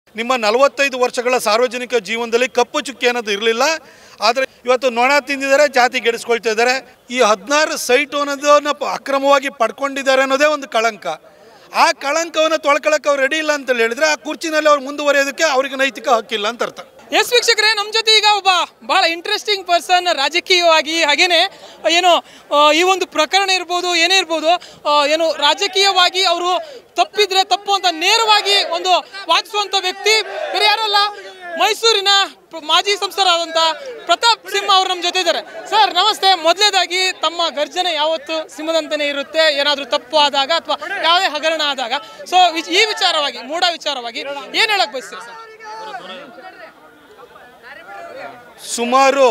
ನಿಮ್ಮ 45 ವರ್ಷಗಳ ಸಾರ್ವಜನಿಕ ಜೀವನದಲ್ಲಿ ಕಪ್ಪು ಚುಕ್ಕಿ ಅನ್ನೋದು ಇರಲಿಲ್ಲ. ಆದರೆ ಇವತ್ತು ನೊಣ ತಿಂದಿದ್ದಾರೆ, ಜಾತಿ ಗೆಡಿಸ್ಕೊಳ್ತಾ ಇದ್ದಾರೆ. ಈ 16 ಸೈಟು ಅನ್ನೋದನ್ನು ಅಕ್ರಮವಾಗಿ ಪಡ್ಕೊಂಡಿದ್ದಾರೆ ಅನ್ನೋದೇ ಒಂದು ಕಳಂಕ. ಆ ಕಳಂಕವನ್ನು ತೊಳ್ಕೊಳ್ಳೋಕೆ ಅವ್ರು ರೆಡಿ ಇಲ್ಲ ಅಂತ ಹೇಳಿದ್ರೆ ಆ ಕುರ್ಚಿನಲ್ಲಿ ಅವ್ರು ಮುಂದುವರಿಯೋದಕ್ಕೆ ಅವ್ರಿಗೆ ನೈತಿಕ ಹಕ್ಕಿಲ್ಲ ಅಂತ ಅರ್ಥ. ಎಸ್ ವೀಕ್ಷಕರೇ, ನಮ್ಮ ಜೊತೆ ಈಗ ಒಬ್ಬ ಬಹಳ ಇಂಟ್ರೆಸ್ಟಿಂಗ್ ಪರ್ಸನ್, ರಾಜಕೀಯವಾಗಿ ಹಾಗೇನೆ ಏನು ಈ ಒಂದು ಪ್ರಕರಣ ಇರ್ಬೋದು, ಏನೇ ಇರ್ಬೋದು, ಏನು ರಾಜಕೀಯವಾಗಿ ಅವರು ತಪ್ಪಿದ್ರೆ ತಪ್ಪು ಅಂತ ನೇರವಾಗಿ ಒಂದು ವಾದಿಸುವಂಥ ವ್ಯಕ್ತಿ ಬೇರೆ ಯಾರಲ್ಲ, ಮೈಸೂರಿನ ಮಾಜಿ ಸಂಸದರಾದಂಥ ಪ್ರತಾಪ್ ಸಿಂಹ ಅವರು ನಮ್ಮ ಜೊತೆ ಇದ್ದಾರೆ. ಸರ್ ನಮಸ್ತೆ. ಮೊದಲನೇದಾಗಿ ತಮ್ಮ ಗರ್ಜನೆ ಯಾವತ್ತು ಸಿಂಹದಂತೆಯೇ ಇರುತ್ತೆ, ಏನಾದರೂ ತಪ್ಪು ಆದಾಗ ಅಥವಾ ಯಾವುದೇ ಹಗರಣ ಆದಾಗ. ಸೊ ಈ ವಿಚಾರವಾಗಿ, ಮೂಢ ವಿಚಾರವಾಗಿ ಏನು ಹೇಳಕ್ ಬಯಸ್ತೀರಿ ಸರ್? ಸುಮಾರು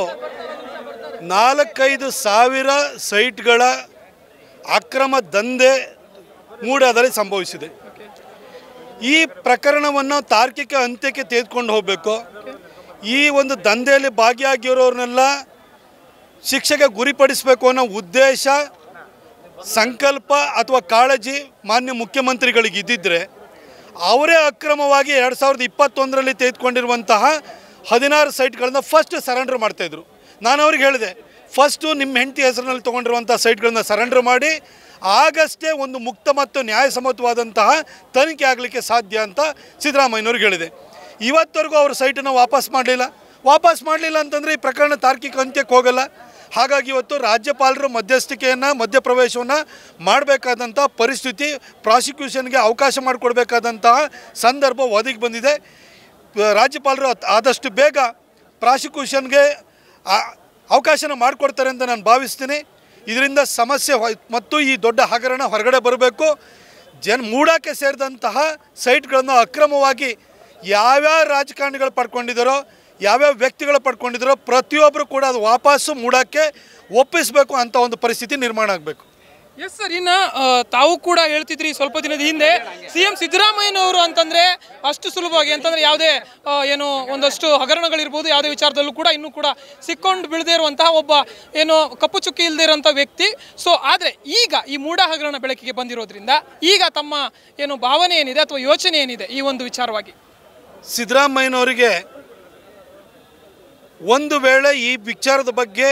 4-5 ಸಾವಿರ ಸೈಟ್ಗಳ ಅಕ್ರಮ ದಂಧೆ ಮೂಡಾದಲ್ಲಿ ಸಂಭವಿಸಿದೆ. ಈ ಪ್ರಕರಣವನ್ನು ತಾರ್ಕಿಕ ಅಂತ್ಯಕ್ಕೆ ತೆಗೆದುಕೊಂಡು ಹೋಗಬೇಕು. ಈ ಒಂದು ದಂಧೆಯಲ್ಲಿ ಭಾಗಿಯಾಗಿರೋರನ್ನೆಲ್ಲ ಶಿಕ್ಷೆಗೆ ಗುರಿಪಡಿಸಬೇಕು ಅನ್ನೋ ಉದ್ದೇಶ, ಸಂಕಲ್ಪ ಅಥವಾ ಕಾಳಜಿ ಮಾನ್ಯ ಮುಖ್ಯಮಂತ್ರಿಗಳಿಗೆ ಇದ್ದಿದ್ದರೆ ಅವರೇ ಅಕ್ರಮವಾಗಿ 2021ರಲ್ಲಿ ತೆಗೆದುಕೊಂಡಿರುವಂತಹ 16 ಸೈಟ್ಗಳನ್ನ ಫಸ್ಟ್ ಸರೆಂಡರ್ ಮಾಡ್ತಾಯಿದ್ರು. ನಾನು ಅವ್ರಿಗೆ ಹೇಳಿದೆ, ಫಸ್ಟು ನಿಮ್ಮ ಹೆಂಡತಿ ಹೆಸರಿನಲ್ಲಿ ತೊಗೊಂಡಿರುವಂಥ ಸೈಟ್ಗಳನ್ನ ಸರೆಂಡರ್ ಮಾಡಿ, ಆಗಷ್ಟೇ ಒಂದು ಮುಕ್ತ ಮತ್ತು ನ್ಯಾಯಸಮ್ಮತವಾದಂತಹ ತನಿಖೆ ಆಗಲಿಕ್ಕೆ ಸಾಧ್ಯ ಅಂತ ಸಿದ್ದರಾಮಯ್ಯನವ್ರಿಗೆ ಹೇಳಿದೆ. ಇವತ್ತವರೆಗೂ ಅವರು ಸೈಟನ್ನು ವಾಪಸ್ ಮಾಡಲಿಲ್ಲ ಅಂತಂದರೆ ಈ ಪ್ರಕರಣ ತಾರ್ಕಿಕ ಅಂತ್ಯಕ್ಕೆ ಹೋಗಲ್ಲ. ಹಾಗಾಗಿ ಇವತ್ತು ರಾಜ್ಯಪಾಲರು ಮಧ್ಯಪ್ರವೇಶವನ್ನು ಮಾಡಬೇಕಾದಂಥ ಪರಿಸ್ಥಿತಿ, ಪ್ರಾಸಿಕ್ಯೂಷನ್ಗೆ ಅವಕಾಶ ಮಾಡಿಕೊಡ್ಬೇಕಾದಂತಹ ಸಂದರ್ಭ ಒದಗಿ ಬಂದಿದೆ. ರಾಜ್ಯಪಾಲರು ಆದಷ್ಟು ಬೇಗ ಪ್ರಾಸಿಕ್ಯೂಷನ್ಗೆ ಅವಕಾಶನ ಮಾಡಿಕೊಡ್ತಾರೆ ಅಂತ ನಾನು ಭಾವಿಸ್ತೀನಿ. ಇದರಿಂದ ಸಮಸ್ಯೆ ಮತ್ತು ಈ ದೊಡ್ಡ ಹಗರಣ ಹೊರಗಡೆ ಬರಬೇಕು. ಮೂಡಕ್ಕೆ ಸೇರಿದಂತಹ ಸೈಟ್ಗಳನ್ನು ಅಕ್ರಮವಾಗಿ ಯಾವ್ಯಾವ ರಾಜಕಾರಣಿಗಳು ಪಡ್ಕೊಂಡಿದ್ದಾರೋ, ಯಾವ್ಯಾವ ವ್ಯಕ್ತಿಗಳು ಪಡ್ಕೊಂಡಿದ್ದಾರೋ ಪ್ರತಿಯೊಬ್ಬರು ಕೂಡ ಅದು ವಾಪಸ್ಸು ಮೂಡಕ್ಕೆ ಒಪ್ಪಿಸಬೇಕು ಅಂತ ಒಂದು ಪರಿಸ್ಥಿತಿ ನಿರ್ಮಾಣ ಆಗಬೇಕು. ಎಸ್ ಸರ್, ಇನ್ನು ತಾವು ಕೂಡ ಹೇಳ್ತಿದ್ರಿ ಸ್ವಲ್ಪ ದಿನದ ಹಿಂದೆ CM ಸಿದ್ದರಾಮಯ್ಯನವರು ಅಂತಂದರೆ ಅಷ್ಟು ಸುಲಭವಾಗಿ ಅಂತಂದರೆ ಯಾವುದೇ ಏನು ಒಂದಷ್ಟು ಹಗರಣಗಳಿರ್ಬೋದು, ಯಾವುದೇ ವಿಚಾರದಲ್ಲೂ ಕೂಡ ಇನ್ನೂ ಕೂಡ ಸಿಕ್ಕೊಂಡು ಬೀಳದೇ ಇರುವಂತಹ ಒಬ್ಬ ಏನು ಕಪ್ಪು ಚುಕ್ಕಿ ಇಲ್ಲದೆ ಇರೋಂಥ ವ್ಯಕ್ತಿ. ಸೊ ಆದರೆ ಈಗ ಈ ಮೂಢ ಹಗರಣ ಬೆಳಕಿಗೆ ಬಂದಿರೋದ್ರಿಂದ ಈಗ ತಮ್ಮ ಏನು ಭಾವನೆ ಏನಿದೆ ಅಥವಾ ಯೋಚನೆ ಏನಿದೆ ಈ ಒಂದು ವಿಚಾರವಾಗಿ? ಸಿದ್ದರಾಮಯ್ಯನವರಿಗೆ ಒಂದು ವೇಳೆ ಈ ವಿಚಾರದ ಬಗ್ಗೆ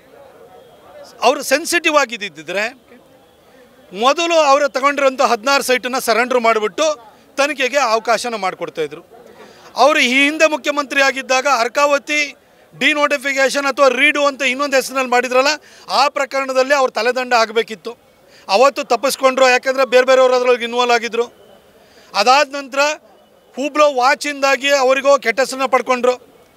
ಅವರು ಸೆನ್ಸಿಟಿವ್ ಆಗಿದ್ದಿದ್ದರೆ ಮೊದಲು ಅವರು ತಗೊಂಡಿರೋಂಥ 16 ಸೈಟನ್ನು ಸರೆಂಡರ್ ಮಾಡಿಬಿಟ್ಟು ತನಿಖೆಗೆ ಅವಕಾಶನ ಮಾಡಿಕೊಡ್ತಾಯಿದ್ರು. ಅವರು ಈ ಹಿಂದೆ ಮುಖ್ಯಮಂತ್ರಿ ಆಗಿದ್ದಾಗ ಅರ್ಕಾವತಿ ಡಿನೋಟಿಫಿಕೇಷನ್ ಅಥವಾ ರೀಡು ಅಂತ ಇನ್ನೊಂದು ಹೆಸರಿನಲ್ಲಿ ಮಾಡಿದ್ರಲ್ಲ, ಆ ಪ್ರಕರಣದಲ್ಲಿ ಅವ್ರು ತಲೆದಂಡ ಆಗಬೇಕಿತ್ತು. ಅವತ್ತು ತಪ್ಪಿಸ್ಕೊಂಡ್ರು, ಯಾಕೆಂದರೆ ಬೇರೆಯವರು ಅದರೊಳಗೆ ಇನ್ವಾಲ್ವ್ ಆಗಿದ್ದರು. ಅದಾದ ನಂತರ ಹುಬ್ಳೋ ವಾಚಿಂದಾಗಿ ಅವರಿಗೂ ಕೆಟ್ಟ ಹೆಸರನ್ನ ಪಡ್ಕೊಂಡ್ರು.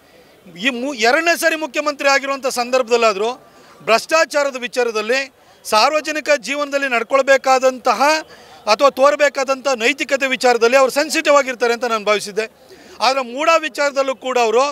ಈ ಎರಡನೇ ಸಾರಿ ಮುಖ್ಯಮಂತ್ರಿ ಆಗಿರುವಂಥ ಸಂದರ್ಭದಲ್ಲಾದರೂ ಭ್ರಷ್ಟಾಚಾರದ ವಿಚಾರದಲ್ಲಿ, ಸಾರ್ವಜನಿಕ ಜೀವನದಲ್ಲಿ ನಡ್ಕೊಳ್ಬೇಕಾದಂತಹ ಅಥವಾ ತೋರಬೇಕಾದಂಥ ನೈತಿಕತೆ ವಿಚಾರದಲ್ಲಿ ಅವರು ಸೆನ್ಸಿಟಿವ್ ಆಗಿರ್ತಾರೆ ಅಂತ ನಾನು ಭಾವಿಸಿದ್ದೆ. ಆದರೆ ಮೂಢ ವಿಚಾರದಲ್ಲೂ ಕೂಡ ಅವರು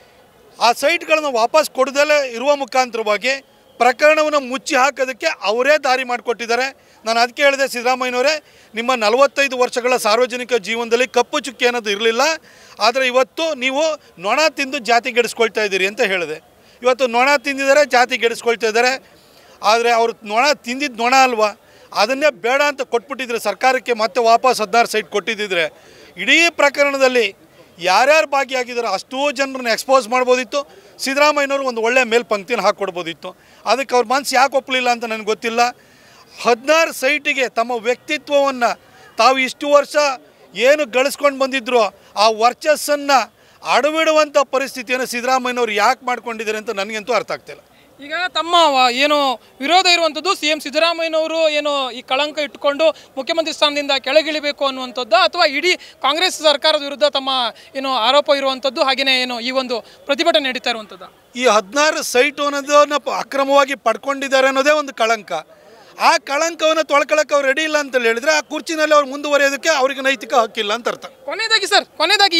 ಆ ಸೈಟ್ಗಳನ್ನು ವಾಪಸ್ ಕೊಡದಲ್ಲೇ ಇರುವ ಮುಖಾಂತರವಾಗಿ ಪ್ರಕರಣವನ್ನು ಮುಚ್ಚಿ ಹಾಕೋದಕ್ಕೆ ಅವರೇ ದಾರಿ ಮಾಡಿಕೊಟ್ಟಿದ್ದಾರೆ. ನಾನು ಅದಕ್ಕೆ ಹೇಳಿದೆ, ಸಿದ್ದರಾಮಯ್ಯನವರೇ, ನಿಮ್ಮ 45 ವರ್ಷಗಳ ಸಾರ್ವಜನಿಕ ಜೀವನದಲ್ಲಿ ಕಪ್ಪು ಚುಕ್ಕಿ ಅನ್ನೋದು ಇರಲಿಲ್ಲ. ಆದರೆ ಇವತ್ತು ನೀವು ನೊಣ ತಿಂದು ಜಾತಿ ಗೆಡಿಸ್ಕೊಳ್ತಾ ಇದ್ದೀರಿ ಅಂತ ಹೇಳಿದೆ. ಇವತ್ತು ನೊಣ ತಿಂದಿದ್ದಾರೆ, ಜಾತಿ ಗೆಡಿಸ್ಕೊಳ್ತಾ ಇದ್ದಾರೆ. ಆದರೆ ಅವರು ನೊಣ ತಿಂದಿದ್ದು ನೊಣ ಅಲ್ವಾ, ಅದನ್ನೇ ಬೇಡ ಅಂತ ಕೊಟ್ಬಿಟ್ಟಿದ್ರೆ ಸರ್ಕಾರಕ್ಕೆ ಮತ್ತೆ ವಾಪಸ್ 16 ಸೈಟ್ ಕೊಟ್ಟಿದ್ದಿದ್ರೆ ಇಡೀ ಪ್ರಕರಣದಲ್ಲಿ ಯಾರ್ಯಾರು ಭಾಗಿಯಾಗಿದ್ದಾರೋ ಅಷ್ಟೂ ಜನರನ್ನ ಎಕ್ಸ್ಪೋಸ್ ಮಾಡ್ಬೋದಿತ್ತು. ಸಿದ್ದರಾಮಯ್ಯನವರು ಒಂದು ಒಳ್ಳೆಯ ಮೇಲ್ಪಂಕ್ತಿನ ಹಾಕ್ಕೊಡ್ಬೋದಿತ್ತು. ಅದಕ್ಕೆ ಅವ್ರ ಮನಸ್ಸು ಯಾಕೆ ಒಪ್ಪಲಿಲ್ಲ ಅಂತ ನನಗೆ ಗೊತ್ತಿಲ್ಲ. 16 ಸೈಟಿಗೆ ತಮ್ಮ ವ್ಯಕ್ತಿತ್ವವನ್ನು ತಾವು ಇಷ್ಟು ವರ್ಷ ಏನು ಗಳಿಸ್ಕೊಂಡು ಬಂದಿದ್ರು ಆ ವರ್ಚಸ್ಸನ್ನು ಅಡವಿಡುವಂಥ ಪರಿಸ್ಥಿತಿಯನ್ನು ಸಿದ್ದರಾಮಯ್ಯನವರು ಯಾಕೆ ಮಾಡ್ಕೊಂಡಿದ್ದಾರೆ ಅಂತ ನನಗಂತೂ ಅರ್ಥ ಆಗ್ತಿಲ್ಲ. ಈಗ ತಮ್ಮ ಏನು ವಿರೋಧ ಇರುವಂಥದ್ದು CM ಸಿದ್ದರಾಮಯ್ಯನವರು ಏನು ಈ ಕಳಂಕ ಇಟ್ಟುಕೊಂಡು ಮುಖ್ಯಮಂತ್ರಿ ಸ್ಥಾನದಿಂದ ಕೆಳಗಿಳಿಬೇಕು ಅನ್ನುವಂಥದ್ದು, ಅಥವಾ ಇಡೀ ಕಾಂಗ್ರೆಸ್ ಸರ್ಕಾರದ ವಿರುದ್ಧ ತಮ್ಮ ಏನು ಆರೋಪ ಇರುವಂಥದ್ದು, ಹಾಗೆಯೇ ಏನು ಈ ಒಂದು ಪ್ರತಿಭಟನೆ ನಡೀತಾ ಇರುವಂಥದ್ದು? ಈ 16 ಸೈಟು ಅನ್ನೋದನ್ನು ಅಕ್ರಮವಾಗಿ ಪಡ್ಕೊಂಡಿದ್ದಾರೆ ಅನ್ನೋದೇ ಒಂದು ಕಳಂಕ. ಆ ಕಳಂಕವನ್ನು ತೊಳ್ಕೊಳ್ಳೋಕೆ ಅವ್ರು ರೆಡಿ ಇಲ್ಲ ಅಂತ ಹೇಳಿದ್ರೆ ಆ ಕುರ್ಚಿನಲ್ಲಿ ಅವ್ರು ಮುಂದುವರಿಯೋದಕ್ಕೆ ಅವ್ರಿಗೆ ನೈತಿಕ ಹಕ್ಕಿಲ್ಲ ಅಂತ ಅರ್ಥ. ಕೊನೆಯದಾಗಿ ಸರ್, ಕೊನೆಯದಾಗಿ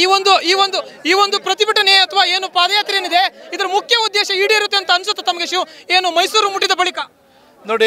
ಈ ಒಂದು ಪ್ರತಿಭಟನೆ ಅಥವಾ ಏನು ಪಾದಯಾತ್ರೆ ಏನಿದೆ ಇದರ ಮುಖ್ಯ ಉದ್ದೇಶ ಈಡೇರುತ್ತೆ ಅಂತ ಅನ್ಸುತ್ತೆ ತಮಗೆ ಏನು ಮೈಸೂರು ಮುಟ್ಟಿದ ಬಳಿಕ? ನೋಡಿ,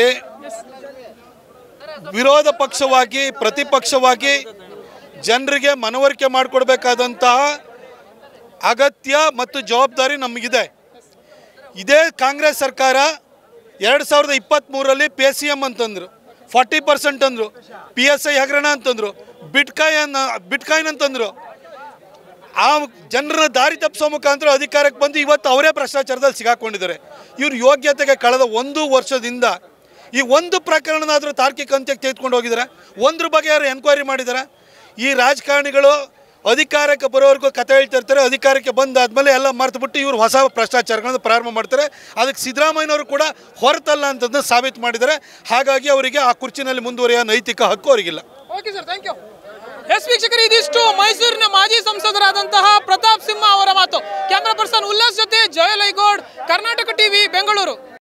ವಿರೋಧ ಪಕ್ಷವಾಗಿ ಪ್ರತಿಪಕ್ಷವಾಗಿ ಜನರಿಗೆ ಮನವರಿಕೆ ಮಾಡಿಕೊಡ್ಬೇಕಾದಂತಹ ಅಗತ್ಯ ಮತ್ತು ಜವಾಬ್ದಾರಿ ನಮಗಿದೆ. ಇದೇ ಕಾಂಗ್ರೆಸ್ ಸರ್ಕಾರ 2023ರಲ್ಲಿ PCM ಅಂತಂದರು, 40% ಅಂದರು, PSI ಹಗರಣ ಅಂತಂದರು, ಬಿಟ್ಕಾಯಿನ್ ಅಂತಂದರು. ಆ ಜನರನ್ನ ದಾರಿ ತಪ್ಪಿಸೋ ಮುಖಾಂತರ ಅಧಿಕಾರಕ್ಕೆ ಬಂದು ಇವತ್ತು ಅವರೇ ಭ್ರಷ್ಟಾಚಾರದಲ್ಲಿ ಸಿಗಾಕೊಂಡಿದ್ದಾರೆ. ಇವ್ರ ಯೋಗ್ಯತೆಗೆ ಕಳೆದ 1 ವರ್ಷದಿಂದ ಈ ಒಂದು ಪ್ರಕರಣನಾದರೂ ತಾರ್ಕಿಕ ಅಂತ್ಯಕ್ಕೆ ತೆಗೆದುಕೊಂಡು ಹೋಗಿದ್ದಾರೆ. ಒಂದ್ರ ಬಗ್ಗೆ ಯಾರು ಎನ್ಕ್ವೈರಿ ಮಾಡಿದ್ದಾರೆ? ಈ ರಾಜಕಾರಣಿಗಳು ಅಧಿಕಾರಕ್ಕೆ ಬರೋವರೆಗೂ ಕತೆ ಹೇಳ್ತಿರ್ತಾರೆ, ಅಧಿಕಾರಕ್ಕೆ ಬಂದಾದ್ಮೇಲೆ ಎಲ್ಲ ಮರೆತುಬಿಟ್ಟು ಇವರು ಹೊಸ ಭ್ರಷ್ಟಾಚಾರಗಳನ್ನು ಪ್ರಾರಂಭ ಮಾಡ್ತಾರೆ. ಅದಕ್ಕೆ ಸಿದ್ದರಾಮಯ್ಯನವರು ಕೂಡ ಹೊರತಲ್ಲ ಅಂತಂದು ಸಾಬೀತು ಮಾಡಿದ್ದಾರೆ. ಹಾಗಾಗಿ ಅವರಿಗೆ ಆ ಕುರ್ಚಿನಲ್ಲಿ ಮುಂದುವರಿಯೋ ನೈತಿಕ ಹಕ್ಕು ಅವರಿಗಿಲ್ಲ. Okay sir, thank you. Yes ವೀಕ್ಷಕರು, ಇದಿಷ್ಟು ಮೈಸೂರಿನ ಮಾಜಿ ಸಂಸದರಾದಂತಹ ಪ್ರತಾಪ್ ಸಿಂಹ ಅವರ ಮಾತು. ಕ್ಯಾಮರಾ ಪರ್ಸನ್ ಉಲ್ಲಾಸ್ ಜೊತೆ ಜಯಲೈಗೌಡ್, ಕರ್ನಾಟಕ ಟಿವಿ, ಬೆಂಗಳೂರು.